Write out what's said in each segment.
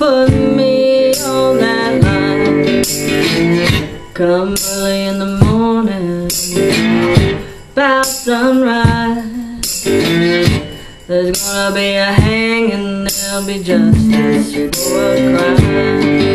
put me on that line. Come early in the morning, about sunrise. There's gonna be a hanging, there'll be justice for a crime.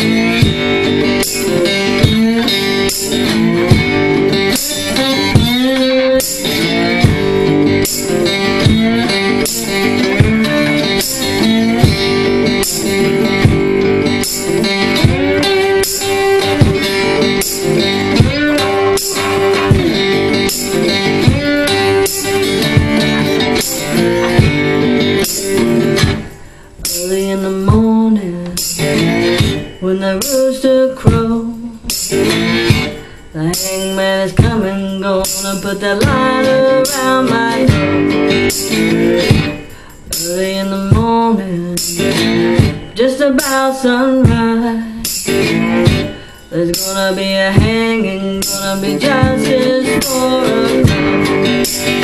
Early in the morning, when the rooster crows, the hangman is coming, gonna put that line around my nose. Early in the morning, just about sunrise, there's gonna be a hanging, gonna be justice for a crime.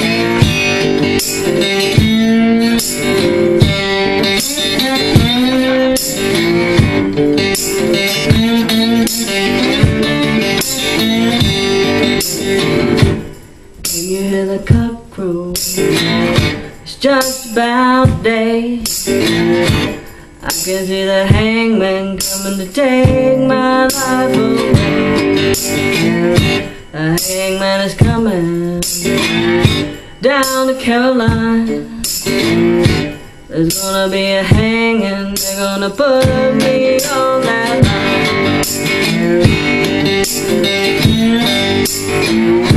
When you hear the cock crow, it's just about day. I can see the hangman coming to take my life away. The hangman is coming down to Carolina. There's gonna be a hanging, they're gonna put me on that line.